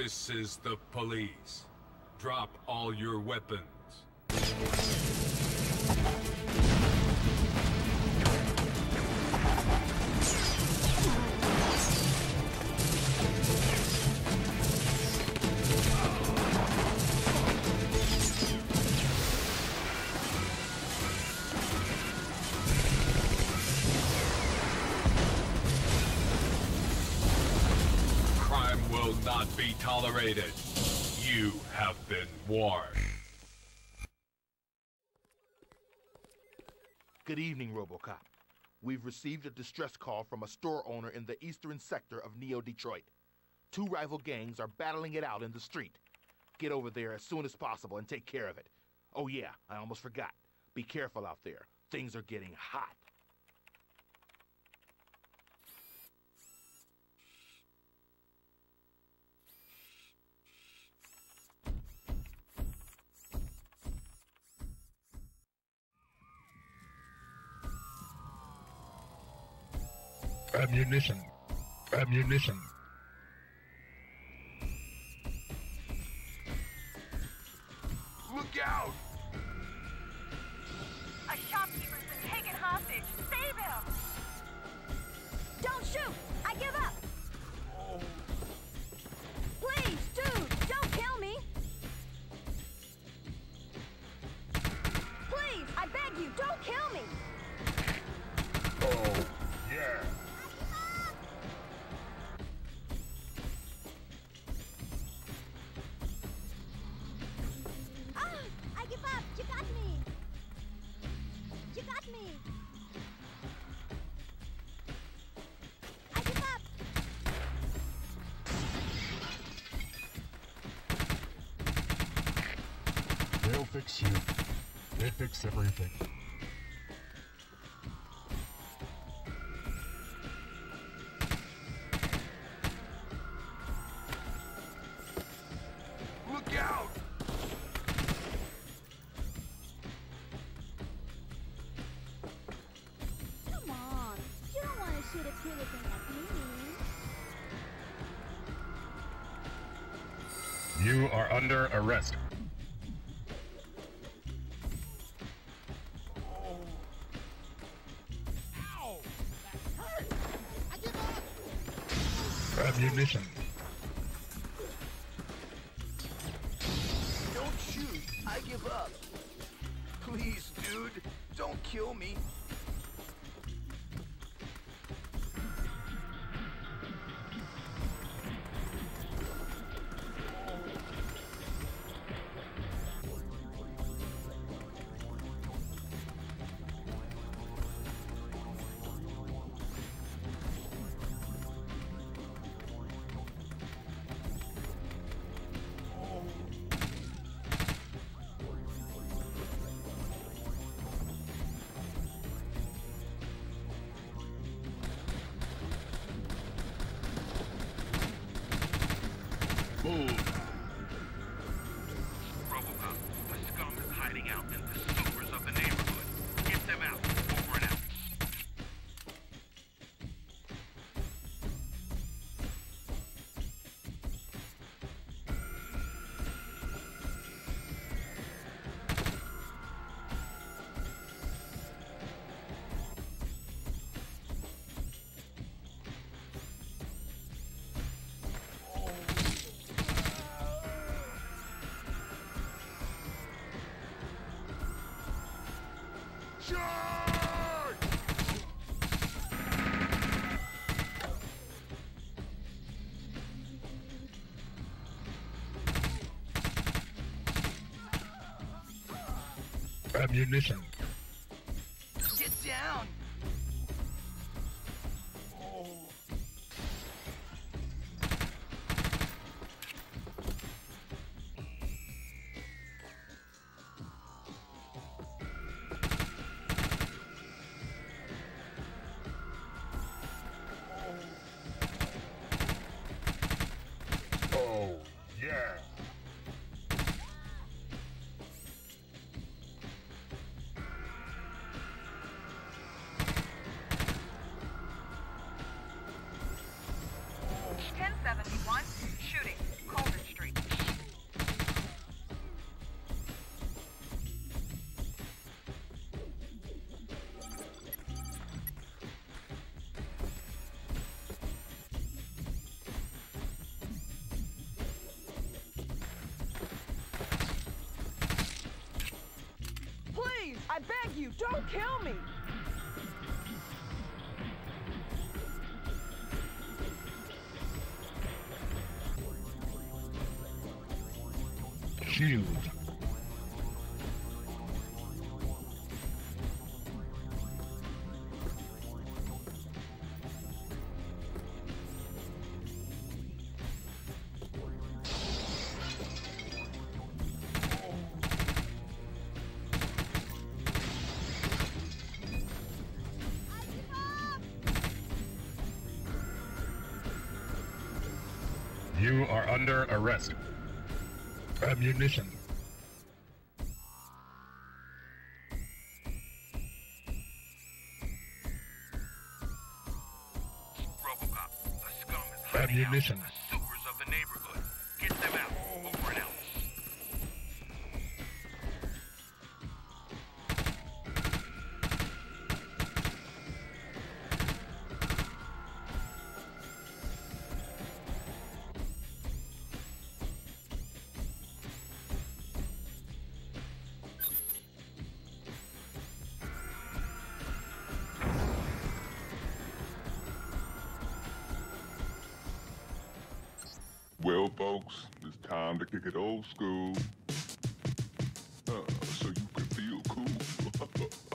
This is the police. Drop all your weapons. Crime will not be tolerated. You have been warned. Good evening, RoboCop. We've received a distress call from a store owner in the eastern sector of Neo-Detroit. Two rival gangs are battling it out in the street. Get over there as soon as possible and take care of it. Oh yeah, I almost forgot. Be careful out there. Things are getting hot. Ammunition. Ammunition. Look out! A shopkeeper's been taken hostage. Save him! Don't shoot! I give up! Oh. Please, dude, don't kill me! Please, I beg you, don't kill me! Oh, yeah. Ah! I give up! You got me! You got me! I give up! They'll fix you. They fix everything. Look out! Come on! You don't want to shoot a pelican like me! You are under arrest. Ow! That hurt! I give up! Ammunition. Don't shoot. I give up. Please, dude. Don't kill me. Move. RoboCop, a scum is hiding out in the sewers of the neighborhood. Get them out. Over and out. Charge! Ammunition. Get down. Oh, yeah. I beg you, don't kill me! Shield. You are under arrest. Ammunition. RoboCop, a scum is hiding Ammunition. out in the sewers of the neighborhood. Get them out. Over and out. Well, folks, it's time to kick it old school. So you can feel cool.